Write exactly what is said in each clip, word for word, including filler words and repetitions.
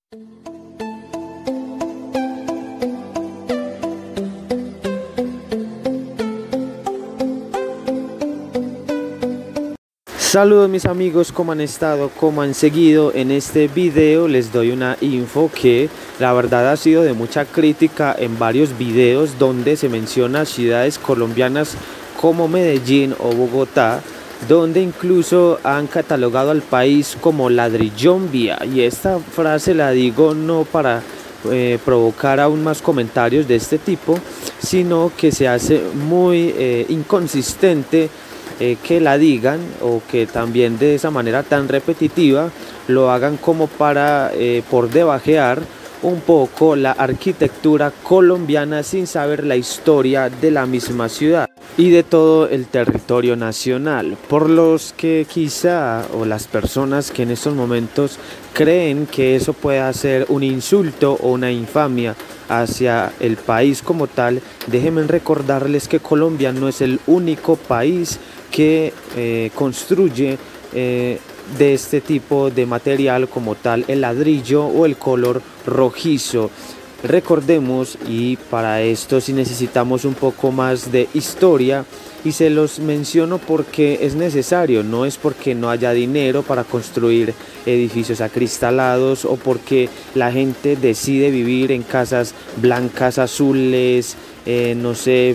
Saludos mis amigos, ¿cómo han estado? ¿Cómo han seguido? En este video les doy una info que la verdad ha sido de mucha crítica en varios videos donde se menciona ciudades colombianas como Medellín o Bogotá, donde incluso han catalogado al país como ladrillombia, y esta frase la digo no para eh, provocar aún más comentarios de este tipo, sino que se hace muy eh, inconsistente Eh, que la digan, o que también de esa manera tan repetitiva lo hagan como para eh, por debajear un poco la arquitectura colombiana sin saber la historia de la misma ciudad y de todo el territorio nacional, por los que quizá o las personas que en estos momentos creen que eso pueda ser un insulto o una infamia hacia el país como tal. Déjenme recordarles que Colombia no es el único país que eh, construye eh, de este tipo de material como tal el ladrillo o el color rojizo. Recordemos, y para esto sí necesitamos un poco más de historia, y se los menciono porque es necesario, no es porque no haya dinero para construir edificios acristalados o porque la gente decide vivir en casas blancas, azules, eh, no sé,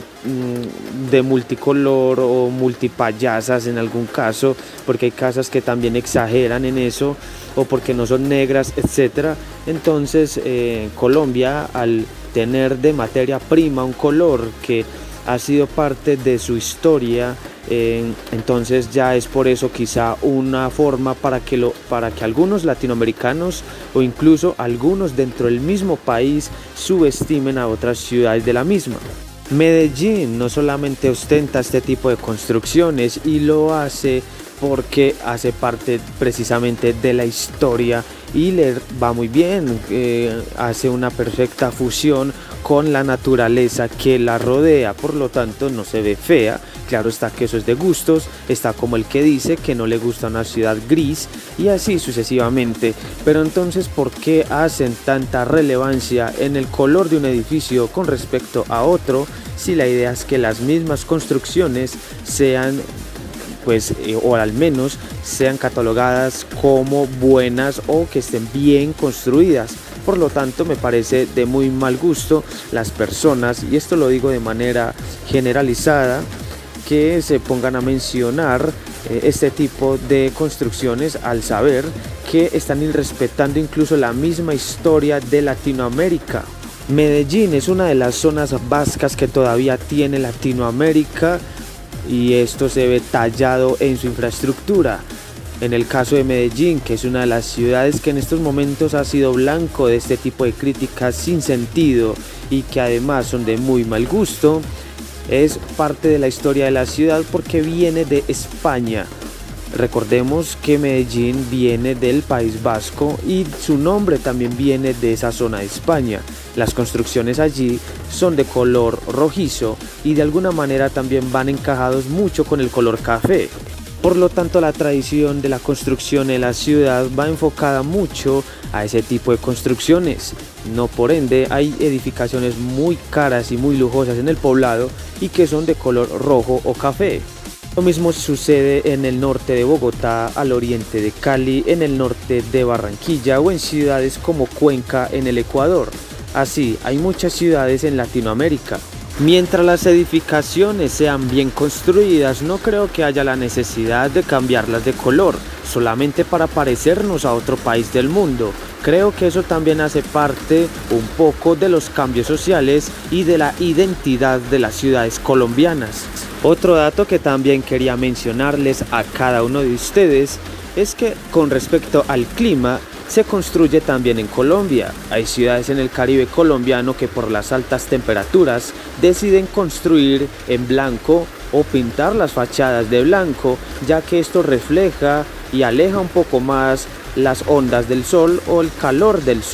de multicolor o multipayasas en algún caso, porque hay casas que también exageran en eso, o porque no son negras, etcétera. Entonces eh, Colombia, al tener de materia prima un color que ha sido parte de su historia, eh, entonces ya es por eso quizá una forma para que, lo, para que algunos latinoamericanos o incluso algunos dentro del mismo país subestimen a otras ciudades de la misma. Medellín no solamente ostenta este tipo de construcciones, y lo hace porque hace parte precisamente de la historia y le va muy bien, eh, hace una perfecta fusión con la naturaleza que la rodea, por lo tanto no se ve fea. Claro está que eso es de gustos, está como el que dice que no le gusta una ciudad gris y así sucesivamente. Pero entonces, ¿por qué hacen tanta relevancia en el color de un edificio con respecto a otro, si la idea es que las mismas construcciones sean pues eh, o al menos sean catalogadas como buenas o que estén bien construidas? Por lo tanto, me parece de muy mal gusto las personas, y esto lo digo de manera generalizada, que se pongan a mencionar eh, este tipo de construcciones al saber que están irrespetando incluso la misma historia de Latinoamérica. Medellín es una de las zonas vascas que todavía tiene Latinoamérica, y esto se ve tallado en su infraestructura. En el caso de Medellín, que es una de las ciudades que en estos momentos ha sido blanco de este tipo de críticas sin sentido y que además son de muy mal gusto, es parte de la historia de la ciudad porque viene de España. Recordemos que Medellín viene del País Vasco y su nombre también viene de esa zona de España. Las construcciones allí son de color rojizo y de alguna manera también van encajados mucho con el color café. Por lo tanto, la tradición de la construcción en la ciudad va enfocada mucho a ese tipo de construcciones. No por ende hay edificaciones muy caras y muy lujosas en el poblado y que son de color rojo o café. Lo mismo sucede en el norte de Bogotá, al oriente de Cali, en el norte de Barranquilla o en ciudades como Cuenca en el Ecuador. Así, hay muchas ciudades en Latinoamérica. Mientras las edificaciones sean bien construidas, no creo que haya la necesidad de cambiarlas de color, solamente para parecernos a otro país del mundo. Creo que eso también hace parte un poco de los cambios sociales y de la identidad de las ciudades colombianas. Otro dato que también quería mencionarles a cada uno de ustedes es que con respecto al clima, se construye también en Colombia. Hay ciudades en el Caribe colombiano que por las altas temperaturas deciden construir en blanco o pintar las fachadas de blanco, ya que esto refleja y aleja un poco más las ondas del sol o el calor del sol.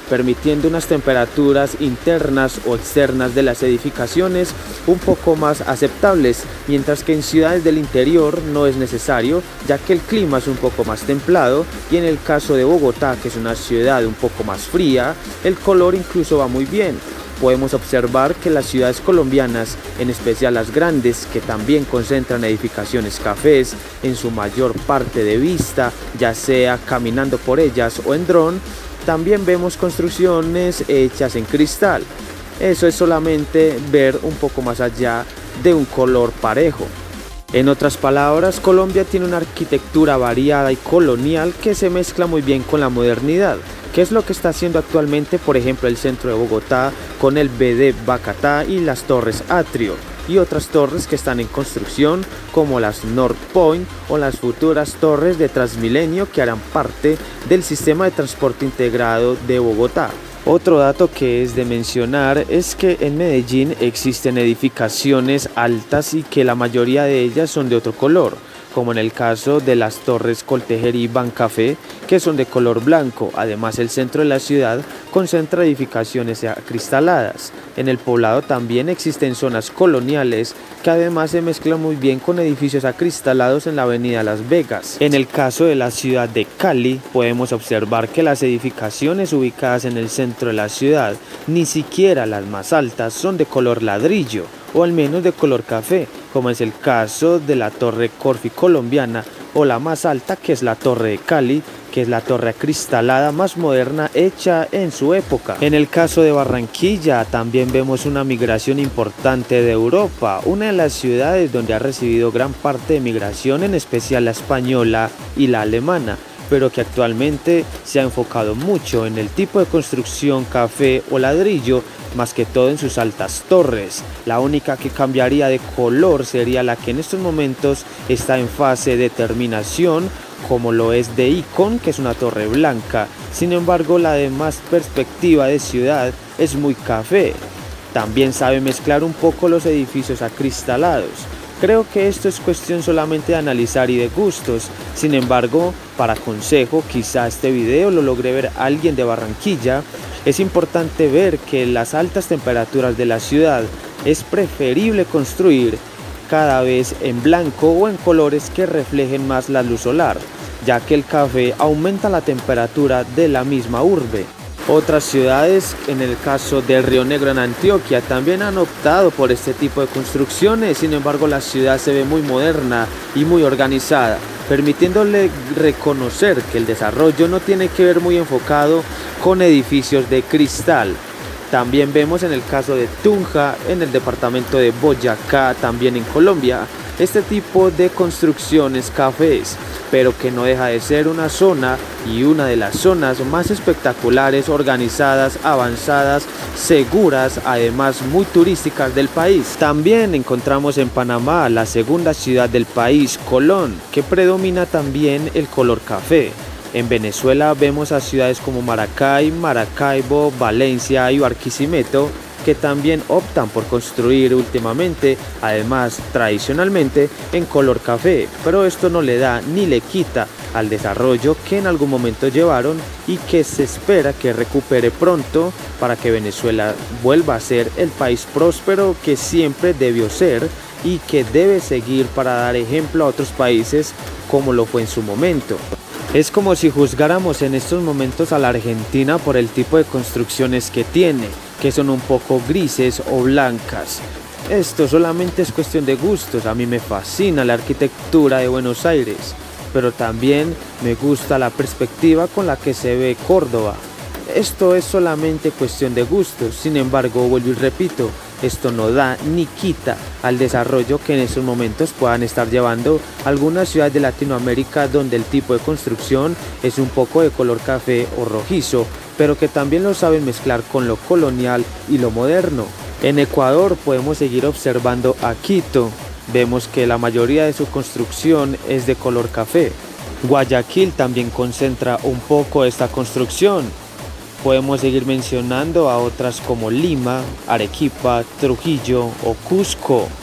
permitiendo unas temperaturas internas o externas de las edificaciones un poco más aceptables, mientras que en ciudades del interior no es necesario, ya que el clima es un poco más templado, y en el caso de Bogotá, que es una ciudad un poco más fría, el color incluso va muy bien. Podemos observar que las ciudades colombianas, en especial las grandes, que también concentran edificaciones cafés en su mayor parte de vista, ya sea caminando por ellas o en dron, también vemos construcciones hechas en cristal. Eso es solamente ver un poco más allá de un color parejo. En otras palabras, Colombia tiene una arquitectura variada y colonial que se mezcla muy bien con la modernidad, que es lo que está haciendo actualmente, por ejemplo, el centro de Bogotá con el B D Bacatá y las torres Atrio, y otras torres que están en construcción como las North Point o las futuras torres de Transmilenio, que harán parte del sistema de transporte integrado de Bogotá. Otro dato que es de mencionar es que en Medellín existen edificaciones altas y que la mayoría de ellas son de otro color, como en el caso de las torres Coltejerí y Bancafé, que son de color blanco. Además, el centro de la ciudad concentra edificaciones acristaladas. En el poblado también existen zonas coloniales que además se mezclan muy bien con edificios acristalados en la avenida Las Vegas. En el caso de la ciudad de Cali, podemos observar que las edificaciones ubicadas en el centro de la ciudad, ni siquiera las más altas, son de color ladrillo, o al menos de color café, como es el caso de la Torre Corfi colombiana, o la más alta, que es la Torre de Cali, que es la torre acristalada más moderna hecha en su época. En el caso de Barranquilla también vemos una migración importante de Europa, una de las ciudades donde ha recibido gran parte de migración, en especial la española y la alemana, pero que actualmente se ha enfocado mucho en el tipo de construcción café o ladrillo, más que todo en sus altas torres. La única que cambiaría de color sería la que en estos momentos está en fase de terminación, como lo es de Icon, que es una torre blanca. Sin embargo, la de más perspectiva de ciudad es muy café. También sabe mezclar un poco los edificios acristalados. Creo que esto es cuestión solamente de analizar y de gustos. Sin embargo, para consejo, quizá este video lo logre ver alguien de Barranquilla. Es importante ver que en las altas temperaturas de la ciudad es preferible construir cada vez en blanco o en colores que reflejen más la luz solar, ya que el café aumenta la temperatura de la misma urbe. Otras ciudades, en el caso del Río Negro en Antioquia, también han optado por este tipo de construcciones. Sin embargo, la ciudad se ve muy moderna y muy organizada, permitiéndole reconocer que el desarrollo no tiene que ver muy enfocado con edificios de cristal. También vemos en el caso de Tunja, en el departamento de Boyacá, también en Colombia, este tipo de construcciones cafés, pero que no deja de ser una zona y una de las zonas más espectaculares, organizadas, avanzadas, seguras, además muy turísticas del país. También encontramos en Panamá, la segunda ciudad del país, Colón, que predomina también el color café. En Venezuela vemos a ciudades como Maracay, Maracaibo, Valencia y Barquisimeto, que también optan por construir últimamente, además tradicionalmente, en color café, pero esto no le da ni le quita al desarrollo que en algún momento llevaron y que se espera que recupere pronto para que Venezuela vuelva a ser el país próspero que siempre debió ser y que debe seguir para dar ejemplo a otros países como lo fue en su momento. Es como si juzgáramos en estos momentos a la Argentina por el tipo de construcciones que tiene, que son un poco grises o blancas. Esto solamente es cuestión de gustos. A mí me fascina la arquitectura de Buenos Aires, pero también me gusta la perspectiva con la que se ve Córdoba. Esto es solamente cuestión de gustos. Sin embargo, vuelvo y repito, esto no da ni quita al desarrollo que en estos momentos puedan estar llevando algunas ciudades de Latinoamérica, donde el tipo de construcción es un poco de color café o rojizo, pero que también lo saben mezclar con lo colonial y lo moderno. En Ecuador podemos seguir observando a Quito. Vemos que la mayoría de su construcción es de color café. Guayaquil también concentra un poco esta construcción. Podemos seguir mencionando a otras como Lima, Arequipa, Trujillo o Cusco.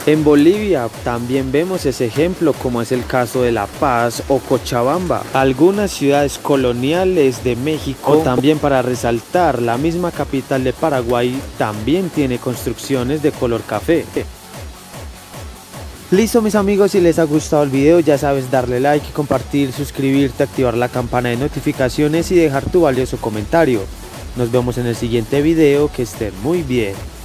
En Bolivia también vemos ese ejemplo, como es el caso de La Paz o Cochabamba, algunas ciudades coloniales de México. O también, para resaltar, la misma capital de Paraguay también tiene construcciones de color café. Listo mis amigos, si les ha gustado el video ya sabes darle like, compartir, suscribirte, activar la campana de notificaciones y dejar tu valioso comentario. Nos vemos en el siguiente video, que estén muy bien.